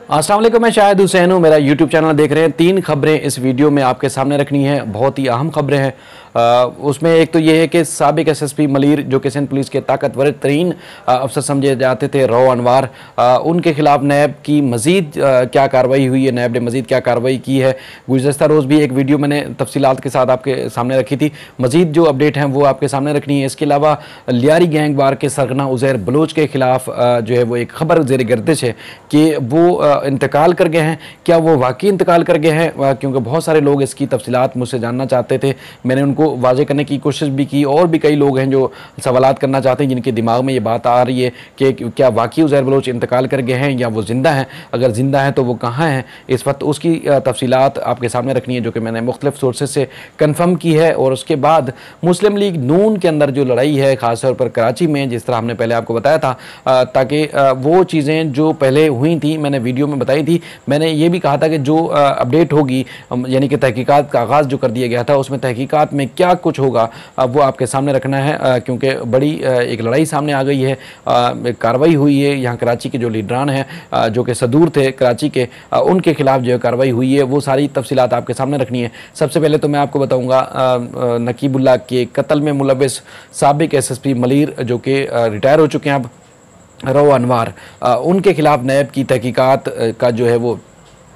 अस्सलाम वालेकुम, मैं शाहिद हुसैन हूँ। मेरा यूट्यूब चैनल देख रहे हैं। 3 खबरें इस वीडियो में आपके सामने रखनी है, बहुत ही अहम खबरें हैं। उसमें एक तो ये है कि साबिक एसएसपी मलीर, जो कि सिंध पुलिस के ताकतवर तरीन अफसर समझे जाते थे, रौ अनवार, उनके खिलाफ नैब की मज़ीद क्या कार्रवाई हुई है, नैब ने मज़ीद क्या कार्रवाई की है। गुज़श्ता रोज़ भी एक वीडियो मैंने तफसीलात के साथ आपके सामने रखी थी। मज़ीद जो अपडेट हैं वो आपके सामने रखनी है। इसके अलावा लियारी गैंग वार के सरगना उज़ैर बलोच के खिलाफ जो है वो एक खबर ज़ेर गर्दिश है कि वो इंतकाल कर गए हैं। क्या वो वाकई इंतकाल कर गए हैं? क्योंकि बहुत सारे लोग इसकी तफसीलात मुझसे जानना चाहते थे। मैंने उनको वाजे करने की कोशिश भी की, और भी कई लोग हैं जो सवालात करना चाहते हैं, जिनके दिमाग में ये बात आ रही है कि क्या वाकई उज़ैर बलोच इंतकाल कर गए हैं या वो ज़िंदा हैं। अगर ज़िंदा हैं तो वो कहाँ हैं इस वक्त, उसकी तफसीलात आपके सामने रखनी है, जो कि मैंने मुख्तलिफ सोर्सेज से कन्फर्म की है। और उसके बाद मुस्लिम लीग नून के अंदर जो लड़ाई है, ख़ासतौर पर कराची में, जिस तरह हमने पहले आपको बताया था, ताकि वो चीज़ें जो पहले हुई थी मैंने वीडियो में बताई थी। मैंने ये भी कहा था कि जो अपडेट होगी, यानी कि तहकीकात का आगाज़ जो कर दिया गया था, उसमें तहकीकात में क्या कुछ होगा वो आपके सामने रखना है, क्योंकि बड़ी एक लड़ाई सामने आ गई है। कार्रवाई हुई है यहाँ कराची के जो लीडरान हैं, जो कि सदूर थे कराची के, उनके खिलाफ जो कार्रवाई हुई है, वो सारी तफसीलात आपके सामने रखनी है। सबसे पहले तो मैं आपको बताऊँगा नकीबुल्लाह के कत्ल में मुलव्विस साबिक एसएसपी मलीर, जो कि रिटायर हो चुके हैं अब, रौ अनवार, उनके खिलाफ नैब की तहकीकात का जो है वो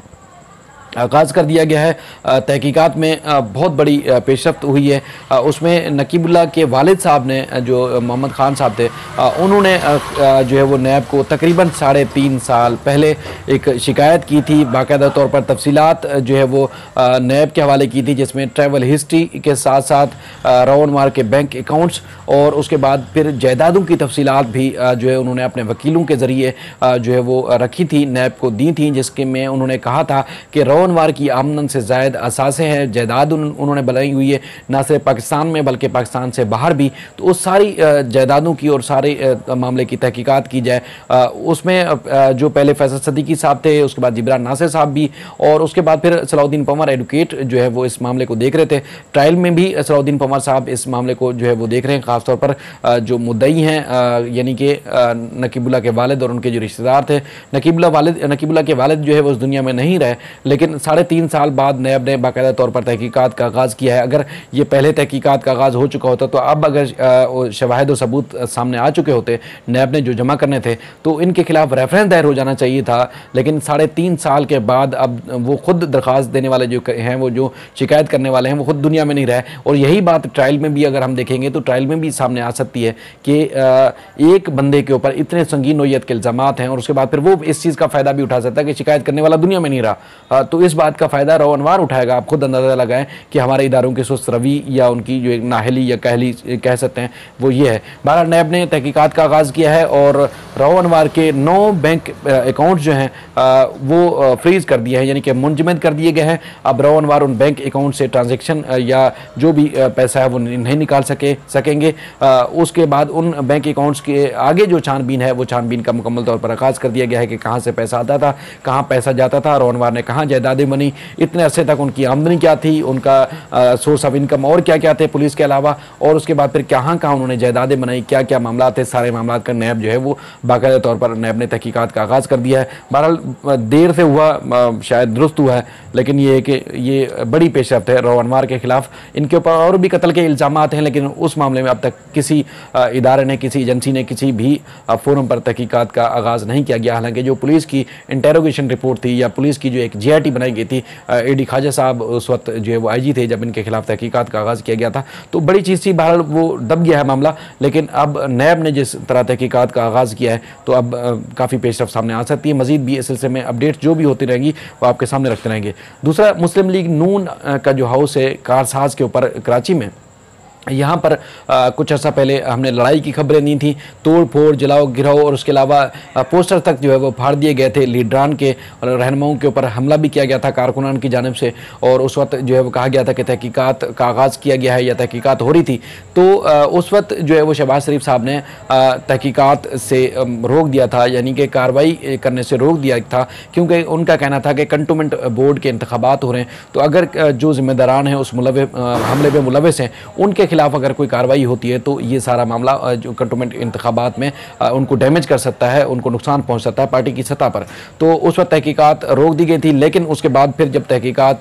आगाज़ कर दिया गया है। तहकीकात में बहुत बड़ी पेशरफ्त हुई है। उसमें नकीबुल्लाह के वालिद साहब ने, जो मोहम्मद ख़ान साहब थे, उन्होंने जो है वो नैब को तकरीबन 3.5 साल पहले एक शिकायत की थी। बाकायदा तौर पर तफसीलात जो है वो नैब के हवाले की थी, जिसमें ट्रैवल हिस्ट्री के साथ साथ रौ अनवार के बैंक अकाउंट्स, और उसके बाद फिर जायदादों की तफसीलात भी जो है उन्होंने अपने वकीलों के ज़रिए जो है वो रखी थी, नैब को दी थी, जिसके में उन्होंने कहा था कि रौ अनवार की आमदन से ज़ायद असासे हैं, जायदाद उन्होंने बनाई हुई है, ना सिर्फ पाकिस्तान में बल्कि पाकिस्तान से बाहर भी। तो उस सारी जायदादों की और सारे मामले की तहकीकात की जाए। उसमें जो पहले फैसल सदीकी साहब थे, उसके बाद जिब्रान नासिर साहब भी, और उसके बाद फिर सलाउद्दीन पंवर एडवोकेट जो है वो इस मामले को देख रहे थे। ट्रायल में भी सलाउद्दीन पंवर साहब इस मामले को जो है वो देख रहे हैं। ख़ासतौर पर जो मुद्दई हैं, यानी कि नकीबुल्लाह के वालिद और उनके जो रिश्तेदार थे। नकीबुल्लाह के वालिद जो है वो उस दुनिया में नहीं रहे, लेकिन 3.5 साल बाद नैब ने बाकायदा तौर पर तहकीकात का आगाज़ किया है। अगर ये पहले तहकीकात का आगाज़ हो चुका होता, तो अब अगर शवाहिद और सबूत सामने आ चुके होते, नैब ने जो जमा करने थे, तो इनके खिलाफ रेफरेंस दायर हो जाना चाहिए था। लेकिन 3.5 साल के बाद अब वो खुद दरख्वास्त देने वाले जो हैं, वो जो शिकायत करने वाले हैं, वो खुद दुनिया में नहीं रहे। और यही बात ट्रायल में भी अगर हम देखेंगे तो ट्रायल में भी सामने आ सकती है कि एक बंदे के ऊपर इतने संगीन नोयत के इल्ज़ामात हैं, और उसके बाद फिर वो इस चीज़ का फ़ायदा भी उठा सकता है कि शिकायत करने वाला दुनिया में नहीं रहा। तो इस बात का फ़ायदा रौ अनवार उठाएगा। आप खुद अंदाज़ा लगाएं कि हमारे इदारों की सुस्त रवि या उनकी जो एक नाहली या कहली कह सकते हैं, वो ये है। बहरहाल नैब ने तहकीकात का आगाज़ किया है, और रौ अनवार के 9 बैंक अकाउंट जो हैं वो फ्रीज़ कर दिए हैं, यानी कि मुंजमद कर दिए गए हैं। अब रौ अनवार उन बैंक अकाउंट से ट्रांजेक्शन या जो भी पैसा है वो नहीं निकाल सकेंगे। उसके बाद उन बैंक अकाउंट्स के आगे जो छानबीन है, वो छानबीन का मुकम्मल तौर पर आगाज़ कर दिया गया है कि कहाँ से पैसा आता था, कहाँ पैसा जाता था, रौ अनवार ने कहाँ जायदादें बनी, इतने अरसे तक उनकी आमदनी क्या थी, उनका सोर्स ऑफ इनकम और क्या क्या थे पुलिस के अलावा, और उसके बाद फिर कहाँ कहाँ उन्होंने जायदादें बनाई, क्या क्या मामला थे, सारे मामला का नैब जो है वो बाकायदा तौर पर नैब ने तहकीकात का आगाज़ कर दिया है। बहरहाल देर से हुआ, शायद दुरुस्त हुआ है, लेकिन ये है कि ये बड़ी पेशरफ्त है रौ अनवार के खिलाफ। इनके ऊपर और भी कत्ल के इल्ज़ामात हैं, लेकिन उस मामले में अब तक किसी इदारे ने, किसी एजेंसी ने, किसी भी फोरम पर तहकीकात का आगाज़ नहीं किया गया। हालांकि जो पुलिस की इंटेरोगेशन रिपोर्ट थी, या पुलिस की जो एक GIT बनाई गई थी, AD ख्वाजा साहब उस वक्त जो है वो IG थे जब इनके खिलाफ तहकीकात का आगाज़ किया गया था, तो बड़ी चीज़ थी। बहरहाल वो दब गया है मामला, लेकिन अब नैब ने जिस तरह तहकीकात का आगाज़ किया है, तो अब काफ़ी पेशरफ्त सामने आ सकती है। मज़ीद भी इस सिलसिले में अपडेट्स जो भी होती रहेंगी वो आपके सामने रखते रहेंगे। दूसरा, मुस्लिम लीग नून का जो हाउस है कारसाज के ऊपर कराची में, यहाँ पर कुछ अर्सा पहले हमने लड़ाई की खबरें दी थी, तोड़ फोड़, जलाओ गिराओ, और उसके अलावा पोस्टर तक जो है वो फाड़ दिए गए थे। लीडरान के और रहनुमाओं के ऊपर हमला भी किया गया था कारकुनान की जानिब से, और उस वक्त जो है वो कहा गया था कि तहकीकात का आगाज़ किया गया है या तहकीकात हो रही थी। तो उस वक्त जो है वो शहबाज शरीफ साहब ने तहकीकात से रोक दिया था, यानी कि कार्रवाई करने से रोक दिया था, क्योंकि उनका कहना था कि कंटोनमेंट बोर्ड के इंतखाबात हो रहे हैं, तो अगर जो ज़िम्मेदारान हैं उस हमले में मुलव्विस हैं, उनके खिलाफ अगर कोई कार्रवाई होती है तो ये सारा मामला जो कंटोनमेंट इंतखाबात में उनको डैमेज कर सकता है, उनको नुकसान पहुंच सकता है पार्टी की सतह पर। तो उस वक्त तहकीकात रोक दी गई थी, लेकिन उसके बाद फिर जब तहकीकात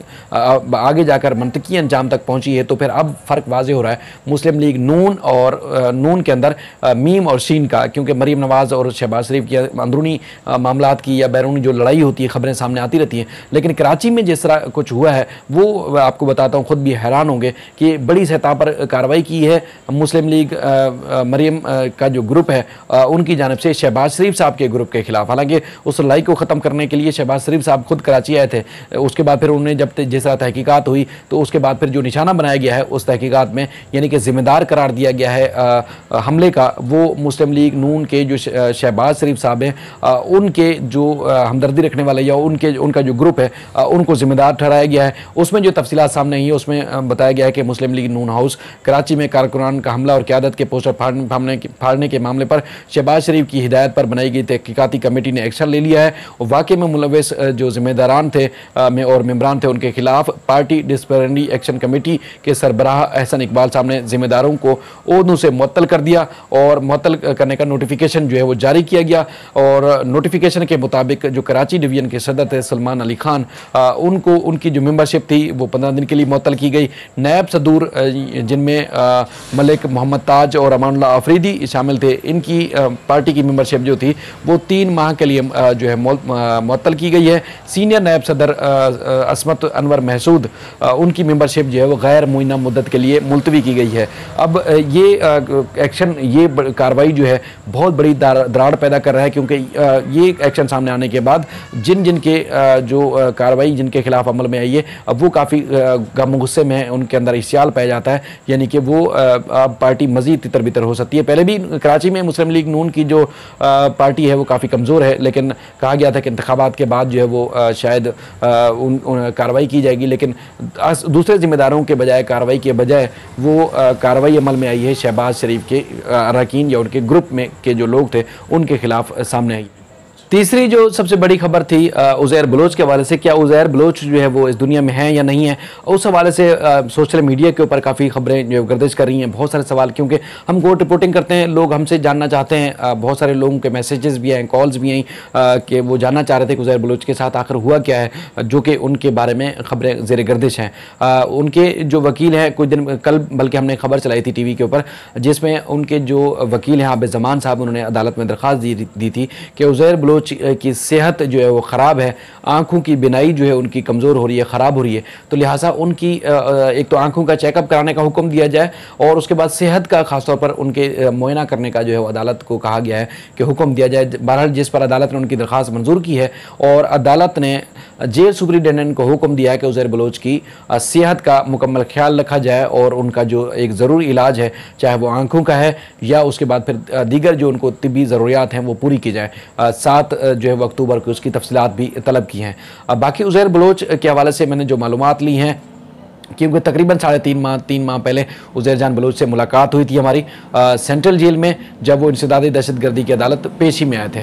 आगे जाकर मंतकी अंजाम तक पहुंची है तो फिर अब फ़र्क वाज़े हो रहा है मुस्लिम लीग नून और नून के अंदर मीम और शीन का, क्योंकि मरीम नवाज़ और शहबाज शरीफ की अंदरूनी मामलात की या बैरूनी जो लड़ाई होती है खबरें सामने आती रहती हैं, लेकिन कराची में जिस तरह कुछ हुआ है वो आपको बताता हूँ, खुद भी हैरान होंगे कि बड़ी सतह पर कार्रवाई की है मुस्लिम लीग मरीम का जो ग्रुप है उनकी जानिब से शहबाज शरीफ साहब के ग्रुप के खिलाफ। हालांकि उस लड़ाई को ख़त्म करने के लिए शहबाज शरीफ साहब खुद कराची आए थे, उसके बाद फिर उन्हें जब जिस तरह तहकीकात हुई तो उसके बाद फिर जो निशाना बनाया गया है उस तहकीकात में, यानी कि जिम्मेदार करार दिया गया है हमले का, वो मुस्लिम लीग नून के जो शहबाज शरीफ साहब हैं उनके जो हमदर्दी रखने वाले या उनका जो ग्रुप है उनको जिम्मेदार ठहराया गया है। उसमें जो तफसीलात सामने आई है उसमें बताया गया है कि Muslim League Noon house Karachi में कारकुनान का हमला और क़यादत के पोस्टर फाड़ने के मामले पर शहबाज शरीफ की हिदायत पर बनाई गई तहकीकाती कमेटी ने एक्शन ले लिया है और वाक़े में मुलव्वस जो जिम्मेदारान थे और मेम्बरान थे उनके खिलाफ पार्टी डिसिप्लिनरी एक्शन कमेटी के सरबराह एहसन इकबाल साहब ने जिम्मेदारों को ओहदों से मुअत्तल कर दिया और मुअत्तल करने का नोटिफिकेशन जो है वो जारी किया गया। और नोटिफिकेशन के मुताबिक जो कराची डिवीजन के सदर थे सलमान अली खान, उनको उनकी जो मेंबरशिप थी वो 15 दिन के लिए मुअत्तल की गई। नायब सदूर जिनमें मलिक मोहम्मद ताज और अमानुल्लाह अफरीदी शामिल थे, इनकी पार्टी की मेंबरशिप जो थी वो 3 माह के लिए जो है मुअत्तल की गई है। सीनियर नायब सदर असमत अनवर महसूद, उनकी मेंबरशिप जो है वो गैर मुइन्ना मुद्दत के लिए मुलतवी की गई है। अब ये एक्शन, ये कार्रवाई जो है बहुत बड़ी दरार पैदा कर रहा है, क्योंकि ये एक्शन सामने आने के बाद जिन के जो कार्रवाई जिनके खिलाफ अमल में आई है अब वो काफ़ी गम गुस्से में है, उनके अंदर इश्तियाल पाया जाता है, यानी कि वो अब पार्टी मज़ीद तितर बितर हो सकती है। पहले भी कराची में मुस्लिम लीग नून की जो पार्टी है वो काफ़ी कमज़ोर है, लेकिन कहा गया था कि इंतखाबात के बाद जो है वो शायद कार्रवाई की जाएगी, लेकिन दूसरे जिम्मेदारों के बजाय कार्रवाई के बजाय वो कार्रवाई अमल में आई है शहबाज शरीफ के अरकान या उनके ग्रुप में के जो लोग थे उनके खिलाफ सामने आई। तीसरी जो सबसे बड़ी खबर थी उज़ैर बलोच के हवाले से, क्या उज़ैर बलोच जो है वो इस दुनिया में है या नहीं है, उस हवाले से सोशल मीडिया के ऊपर काफ़ी खबरें जो गर्दिश कर रही हैं, बहुत सारे सवाल, क्योंकि हम कोर्ट रिपोर्टिंग करते हैं, लोग हमसे जानना चाहते हैं, बहुत सारे लोगों के मैसेजेस भी आए, कॉल्स भी आई कि वो जानना चाह रहे थे कि उज़ैर बलोच के साथ आखिर हुआ क्या है, जो कि उनके बारे में खबरें ज़ेर गर्दिश हैं। उनके जो वकील हैं, कुछ दिन कल बल्कि हमने खबर चलाई थी TV के ऊपर, जिसमें उनके जो वकील हैं आबिद ज़मान साहब, उन्होंने अदालत में दरख्वास्त दी थी कि उज़ैर बलोच की सेहत जो है वो ख़राब है, आँखों की बिनाई जो है उनकी कमज़ोर हो रही है, ख़राब हो रही है, तो लिहाजा उनकी एक तो आँखों का चेकअप कराने का हुक्म दिया जाए और उसके बाद सेहत का ख़ासतौर पर उनके मुआयना करने का जो है वो अदालत को कहा गया है कि हुक्म दिया जाए। बहरहाल जिस पर अदालत ने उनकी दरख्वास्त मंजूर की है और अदालत ने जेल सुपरिटेंडेंट को हुक्म दिया है कि उज़ैर बलोच की सेहत का मुकम्मल ख्याल रखा जाए और उनका जो एक ज़रूरी इलाज है, चाहे वो आँखों का है या उसके बाद फिर दीगर जो उनको तिब्बी ज़रूरियात हैं वो पूरी की जाए। 7 जो है अक्टूबर को उसकी तफसीलात भी तलब की हैं। बाकी उज़ैर बलोच के हवाले से मैंने जो मालूमात ली हैं, क्योंकि तकरीबन 3.5 माह पहले उज़ैर जान बलोच से मुलाकात हुई थी हमारी सेंट्रल जेल में, जब वो इंसदादी दहशतगर्दी की अदालत पेशी में आए थे।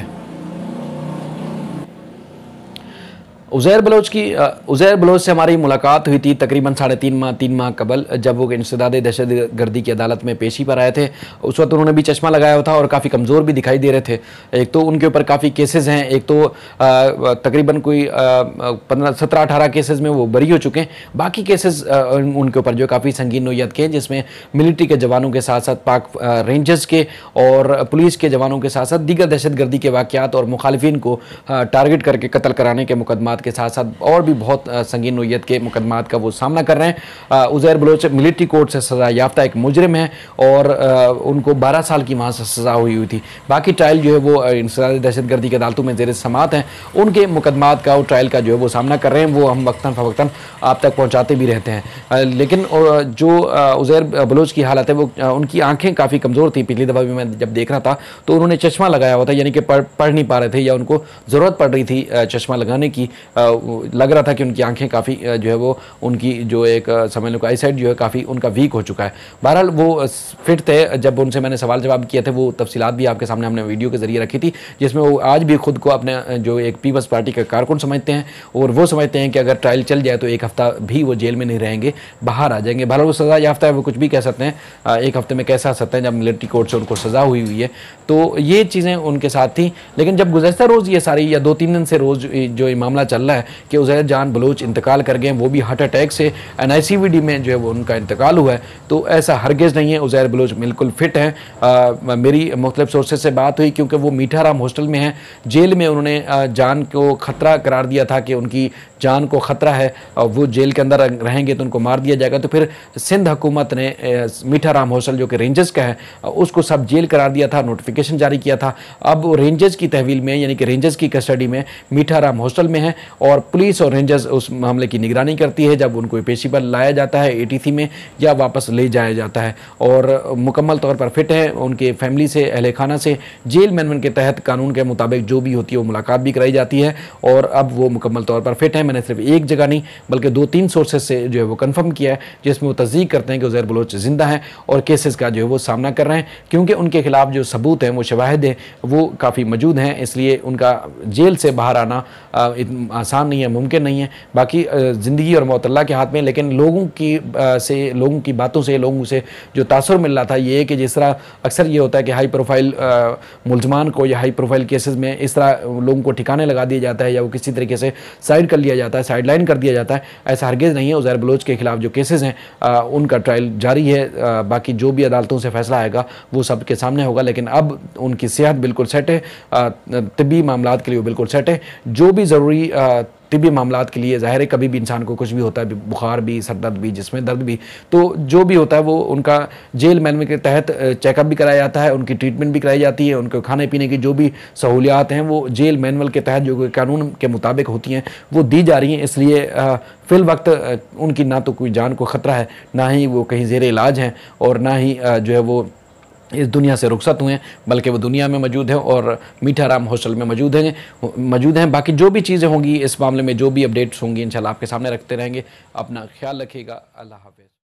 उज़ैर बलोच से हमारी मुलाकात हुई थी तकरीबन 3.5 माह कबल, जब वो इंसदादी दहशतगर्दी की अदालत में पेशी पर आए थे। उस वक्त उन्होंने भी चश्मा लगाया था और काफ़ी कमज़ोर भी दिखाई दे रहे थे। एक तो उनके ऊपर काफ़ी केसेस हैं, एक तो तकरीबन कोई 17-18 केसेस में वो बरी हो चुके हैं, बाकी केसेस उनके ऊपर जो काफ़ी संगीन नोयत के हैं, जिसमें मिलिट्री के जवानों के साथ साथ पाक रेंजर्स के और पुलिस के जवानों के साथ साथ दीगर दहशतगर्दी के वाक़यात और मुखालिफिन को टारगेट करके कत्ल कराने के मुकदमात के साथ साथ और भी बहुत संगीन नोयत के मुकदमात का वो सामना कर रहे हैं। उज़ैर बलोच मिलिट्री कोर्ट से सज़ा याफ्ता एक मुजरिम है और उनको 12 साल की वहाँ से सज़ा हुई थी। बाकी ट्रायल जो है वो इंसदादी दहशतगर्दी की अदालतों में ज़ेर समात हैं, उनके मुकदमात का और ट्रायल का जो है वो सामना कर रहे हैं, वो हम वक्तन फ़वक्तन आप तक पहुँचाते भी रहते हैं। लेकिन जो उज़ैर बलोच की हालत है वो, उनकी आँखें काफ़ी कमज़ोर थी। पिछली दफ़ा भी मैं जब देख रहा था तो उन्होंने चश्मा लगाया हुआ था, यानी कि पढ़ नहीं पा रहे थे या उनको ज़रूरत पड़ रही थी चश्मा लगाने की, लग रहा था कि उनकी आंखें काफ़ी जो है वो उनकी जो एक समझ लो आई साइट जो है काफ़ी उनका वीक हो चुका है। बहरहाल वो फिट थे। जब उनसे मैंने सवाल जवाब किए थे वो तफसीलात भी आपके सामने हमने वीडियो के जरिए रखी थी, जिसमें वो आज भी खुद को अपने जो एक पीपल्स पार्टी का कारकुन समझते हैं और वो समझते हैं कि अगर ट्रायल चल जाए तो एक हफ्ता भी वो जेल में नहीं रहेंगे, बाहर आ जाएंगे। बहरहाल वो सज़ा याफ्ता है, वो कुछ भी कह सकते हैं। एक हफ्ते में कैसे आ सकते हैं जब मिलिट्री कोर्ट से उनको सज़ा हुई है। तो ये चीज़ें उनके साथ थी। लेकिन जब गुज़श्ता रोज़ ये सारी या 2-3 दिन से रोज़ जो ये मामला चल रहा है कि उज़ैर जान बलोच इंतकाल कर गए, वो भी हार्ट अटैक से NICVD में जो है वो उनका इंतकाल हुआ है, तो ऐसा हरगिज़ नहीं है। उज़ैर बलोच बिल्कुल फिट हैं। मेरी मुख्तलिफ सोर्सेज से बात हुई, क्योंकि वो मीठाराम हॉस्टल में हैं। जेल में उन्होंने जान को ख़तरा करार दिया था कि उनकी जान को ख़तरा है और वो जेल के अंदर रहेंगे तो उनको मार दिया जाएगा। तो फिर सिंध हुकूमत ने मीठाराम हॉस्टल जो कि रेंजर्स का है उसको सब जेल करार दिया था, नोटिफिकेशन जारी किया था। अब रेंजर्स की तहवील में यानी कि रेंजर्स की कस्टडी में मीठाराम हॉस्टल में है और पुलिस और रेंजर्स उस मामले की निगरानी करती है जब उनको पेशी पर लाया जाता है ATC में या वापस ले जाया जाता है। और मुकम्मल तौर पर फिट है। उनके फैमिली से, अहले खाना से जेल मैनुअल के तहत कानून के मुताबिक जो भी होती है वो मुलाकात भी कराई जाती है और अब वो मुकम्मल तौर पर फिट है। मैंने सिर्फ एक जगह नहीं बल्कि 2-3 सोर्सेज से जो है वो कंफर्म किया है, जिसमें वो तस्दीक करते हैं कि उज़ैर बलोच जिंदा हैं और केसेस का जो है वो सामना कर रहे हैं, क्योंकि उनके खिलाफ जो सबूत हैं, वो शवाहिद हैं, वो काफ़ी मौजूद हैं। इसलिए उनका जेल से बाहर आना आसान नहीं है, मुमकिन नहीं है। बाकी ज़िंदगी और मौत अल्लाह के हाथ में। लेकिन लोगों की बातों से, लोगों से जो तासुर मिल रहा था ये है कि जिस तरह अक्सर ये होता है कि हाई प्रोफाइल मुलजमान को या हाई प्रोफाइल केसेस में इस तरह लोगों को ठिकाने लगा दिया जाता है या वो किसी तरीके से साइड कर लिया जाता है, साइडलाइन कर दिया जाता है, ऐसा हरगिज़ नहीं है। उज़ैर बलोच के खिलाफ जो केसेस हैं उनका ट्रायल जारी है। बाकी जो भी अदालतों से फैसला आएगा वो सबके सामने होगा। लेकिन अब उनकी सेहत बिल्कुल सेट है, तिब्बी मामलात के लिए वो बिल्कुल सेट है। जो भी ज़रूरी तिब्बी मामलात के लिए ज़ाहिर है कभी भी इंसान को कुछ भी होता है, बुखार भी, सर दर्द भी, जिसमें दर्द भी, तो जो भी होता है वो उनका जेल मैनुअल के तहत चेकअप भी कराया जाता है, उनकी ट्रीटमेंट भी कराई जाती है, उनको खाने पीने की जो भी सहूलियात हैं वो जेल मैनुअल के तहत जो कानून के मुताबिक होती हैं वो दी जा रही हैं। इसलिए फ़िल वक्त उनकी ना तो कोई जान को ख़तरा है, ना ही वो कहीं ज़ेर इलाज हैं और ना ही जो है वो इस दुनिया से रुखसत हुए हैं, बल्कि वो दुनिया में मौजूद है और मीठाराम हॉस्टल में मौजूद हैं। बाकी जो भी चीज़ें होंगी इस मामले में, जो भी अपडेट्स होंगी इंशाल्लाह आपके सामने रखते रहेंगे। अपना ख्याल रखिएगा। अल्लाह हाफ़िज़।